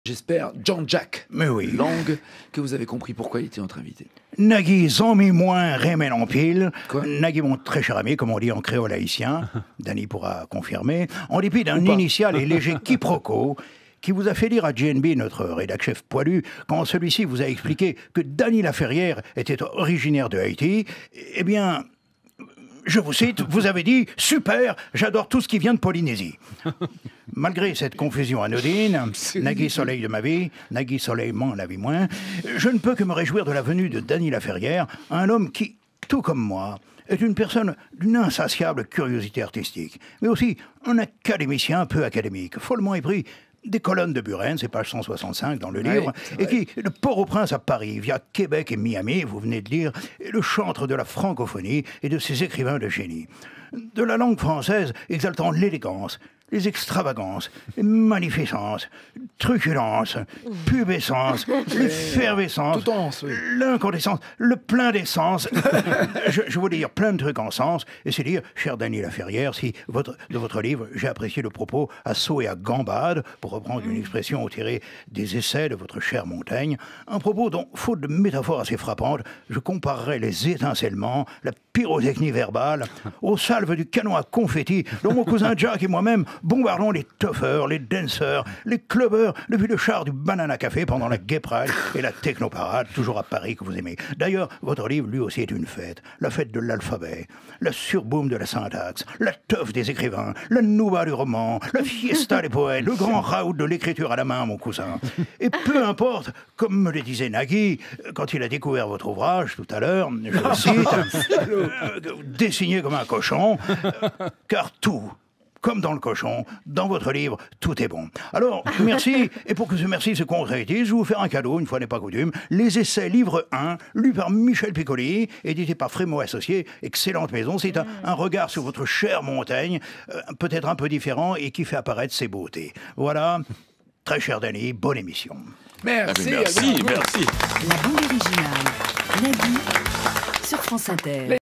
J'espère, Jean-Jacques Mais oui. Lang, que vous avez compris pourquoi il était notre invité. Nagui zombie moins remel en pile. Quoi? Nagui mon très cher ami, comme on dit en créole haïtien. Danny pourra confirmer. En dépit d'un Ou pas. initial et léger quiproquo qui vous a fait lire à JNB, notre rédac-chef poilu, quand celui-ci vous a expliqué que Dany Laferrière était originaire de Haïti, eh bien, je vous cite, vous avez dit « Super, j'adore tout ce qui vient de Polynésie ». Malgré cette confusion anodine, Nagui soleil de ma vie, Nagui soleillement la vie moins, je ne peux que me réjouir de la venue de Dany Laferrière, un homme qui, tout comme moi, est une personne d'une insatiable curiosité artistique, mais aussi un académicien peu académique, follement épris des colonnes de Buren, c'est page 165 dans le livre, et qui, de Port-au-Prince à Paris, via Québec et Miami, vous venez de lire, est le chantre de la francophonie et de ses écrivains de génie. De la langue française exaltant l'élégance, les extravagances, les magnificences, truculence, pubescence, l'effervescence, Tout oui. l'incandescence, le plein d'essence. je voulais dire plein de trucs en sens, et c'est dire, cher Dany Laferrière, si de votre livre, j'ai apprécié le propos à saut et à gambade, pour reprendre une expression tirée des essais de votre chère Montaigne, un propos dont, faute de métaphores assez frappantes, je comparerais les étincellements, la pyrotechnie verbale, aux salves du canon à confetti dont mon cousin Jack et moi-même bombardons les toughers, les dancers, les clubbers depuis le char du Banana Café pendant la Gay Pride et la Technoparade, toujours à Paris que vous aimez. D'ailleurs, votre livre, lui aussi, est une fête. La fête de l'alphabet, la surboom de la syntaxe, la teuf des écrivains, la nouba du roman, la fiesta des poètes, le grand raout de l'écriture à la main, mon cousin. Et peu importe, comme me le disait Nagui, quand il a découvert votre ouvrage tout à l'heure, je le cite, dessiné comme un cochon, car tout, comme dans le cochon, dans votre livre, tout est bon. Alors, merci, et pour que ce merci se concrétise, je vais vous faire un cadeau, une fois n'est pas coutume, les essais livre 1, lus par Michel Piccoli, édité par Frémaux Associés, excellente maison, c'est un regard sur votre chère Montaigne, peut-être un peu différent, et qui fait apparaître ses beautés. Voilà, très cher Dany, bonne émission. Merci, Merci, merci. La bande originale, Nagui, sur France Inter.